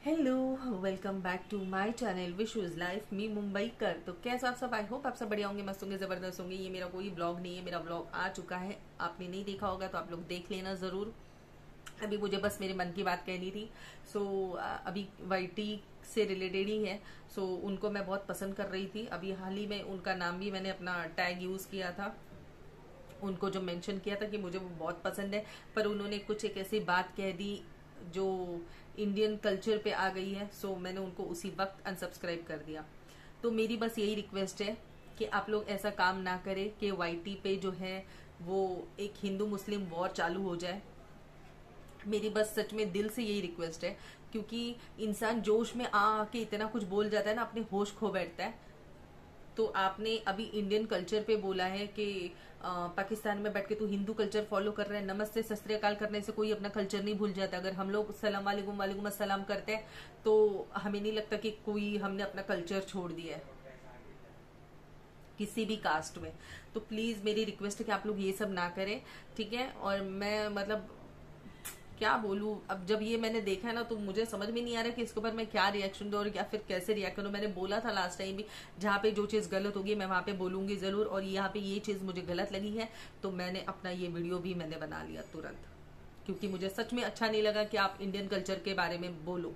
Hello, welcome back to my channel विश इज लाइफ मी मुंबई कर। तो कैसे आप सब? आई होप आप सब बढ़िया होंगे, मस्त होंगे, जबरदस्त होंगे। ये मेरा कोई ब्लॉग नहीं है, मेरा ब्लॉग आ चुका है, आपने नहीं देखा होगा तो आप लोग देख लेना जरूर। अभी मुझे बस मेरे मन की बात कहनी थी। सो अभी वाईटी से रिलेटेड ही है। सो उनको मैं बहुत पसंद कर रही थी। अभी हाल ही में उनका नाम भी मैंने अपना टैग यूज किया था, उनको जो मेंशन किया था कि मुझे वो बहुत पसंद है, पर उन्होंने कुछ एक ऐसी बात कह दी जो इंडियन कल्चर पे आ गई है। सो मैंने उनको उसी वक्त अनसब्सक्राइब कर दिया। तो मेरी बस यही रिक्वेस्ट है कि आप लोग ऐसा काम ना करें कि वाईटी पे जो है वो एक हिंदू मुस्लिम वॉर चालू हो जाए। मेरी बस सच में दिल से यही रिक्वेस्ट है, क्योंकि इंसान जोश में आके इतना कुछ बोल जाता है ना, अपने होश खो बैठता है। तो आपने अभी इंडियन कल्चर पे बोला है कि पाकिस्तान में बैठ के तू हिंदू कल्चर फॉलो कर रहा है। नमस्ते सत श्री अकाल करने से कोई अपना कल्चर नहीं भूल जाता। अगर हम लोग सलाम वालेकुम वालेकुम अस्सलाम करते हैं तो हमें नहीं लगता कि कोई हमने अपना कल्चर छोड़ दिया है किसी भी कास्ट में। तो प्लीज मेरी रिक्वेस्ट है कि आप लोग ये सब ना करें, ठीक है। और मैं मतलब क्या बोलूं, अब जब ये मैंने देखा है ना तो मुझे समझ में नहीं आ रहा कि इसके ऊपर मैं क्या रिएक्शन दूं और या फिर कैसे रिएक्ट करूं। मैंने बोला था लास्ट टाइम भी, जहां पे जो चीज गलत होगी मैं वहां पे बोलूंगी जरूर, और यहाँ पे ये चीज मुझे गलत लगी है तो मैंने अपना ये वीडियो भी मैंने बना लिया तुरंत, क्योंकि मुझे सच में अच्छा नहीं लगा कि आप इंडियन कल्चर के बारे में बोलो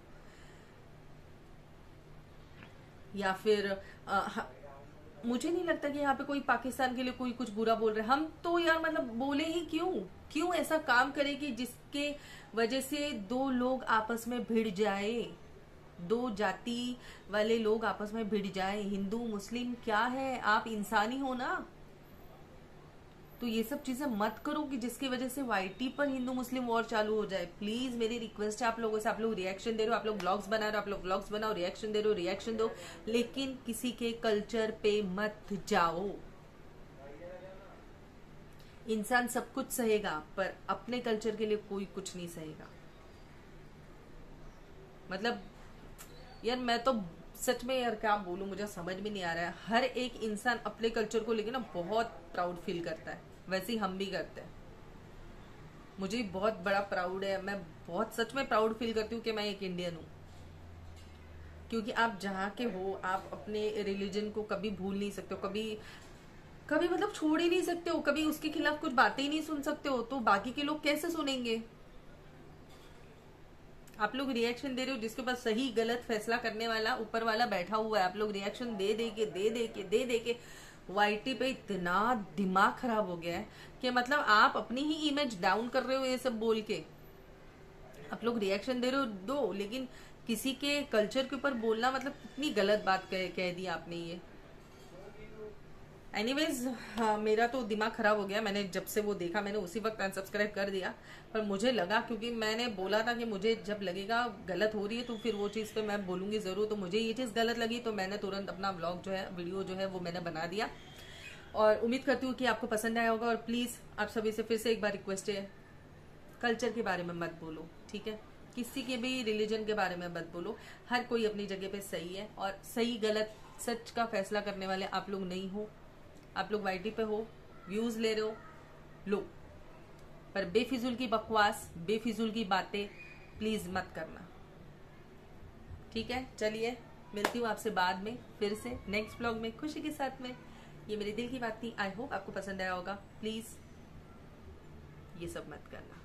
या फिर मुझे नहीं लगता कि यहाँ पे कोई पाकिस्तान के लिए कोई कुछ बुरा बोल रहा है। हम तो यार मतलब बोले ही क्यों क्यों ऐसा काम करे कि जिसके वजह से दो लोग आपस में भिड़ जाए, दो जाति वाले लोग आपस में भिड़ जाए। हिंदू मुस्लिम क्या है, आप इंसानी हो ना। तो ये सब चीजें मत करो कि जिसकी वजह से वाईटी पर हिंदू मुस्लिम वॉर चालू हो जाए। प्लीज मेरी रिक्वेस्ट है आप लोगों से। आप लोग रिएक्शन दे रहे हो, आप लोग ब्लॉग्स बना रहे हो, आप लोग ब्लॉग्स बनाओ, रिएक्शन दे रहे हो, रिएक्शन दो, लेकिन किसी के कल्चर पे मत जाओ। इंसान सब कुछ सहेगा पर अपने कल्चर के लिए कोई कुछ नहीं सहेगा। मतलब यार मैं तो सच में यार क्या बोलूं, मुझे समझ में नहीं आ रहा है। हर एक इंसान अपने कल्चर को लेकर ना बहुत प्राउड फील करता है, वैसे ही हम भी करते हैं। मुझे बहुत बड़ा प्राउड है, मैं बहुत सच में प्राउड फील करती हूँ कि मैं एक इंडियन हूँ। क्योंकि आप जहाँ के हो आप अपने रिलीजन को कभी भूल नहीं सकते हो, कभी कभी मतलब छोड़ ही नहीं सकते हो, कभी उसके खिलाफ कुछ बातें ही नहीं सुन सकते हो। तो बाकी के लोग कैसे सुनेंगे? आप लोग रिएक्शन दे रहे हो जिसके पास सही गलत फैसला करने वाला ऊपर वाला बैठा हुआ है। आप लोग रिएक्शन दे दे के वाईटी पे इतना दिमाग खराब हो गया है कि मतलब आप अपनी ही इमेज डाउन कर रहे हो ये सब बोल के। आप लोग रिएक्शन दे रहे हो दो, लेकिन किसी के कल्चर के ऊपर बोलना मतलब कितनी गलत बात कह दी आपने ये। एनीवेज हाँ, मेरा तो दिमाग खराब हो गया। मैंने जब से वो देखा मैंने उसी वक्त अनसब्सक्राइब कर दिया। पर मुझे लगा, क्योंकि मैंने बोला था कि मुझे जब लगेगा गलत हो रही है तो फिर वो चीज़ पे मैं बोलूंगी जरूर। तो मुझे ये चीज़ गलत लगी तो मैंने तुरंत अपना व्लॉग जो है, वीडियो जो है वो मैंने बना दिया। और उम्मीद करती हूँ कि आपको पसंद आया होगा। और प्लीज़ आप सभी से फिर से एक बार रिक्वेस्ट है, कल्चर के बारे में मत बोलो, ठीक है। किसी के भी रिलीजन के बारे में मत बोलो। हर कोई अपनी जगह पे सही है, और सही गलत सच का फैसला करने वाले आप लोग नहीं हो। आप लोग वाईटी पे हो, व्यूज ले रहे हो, लो, पर बेफिजूल की बकवास, बेफिजूल की बातें प्लीज मत करना, ठीक है। चलिए मिलती हूँ आपसे बाद में फिर से नेक्स्ट ब्लॉग में खुशी के साथ में। ये मेरे दिल की बात थी, आई होप आपको पसंद आया होगा। प्लीज ये सब मत करना।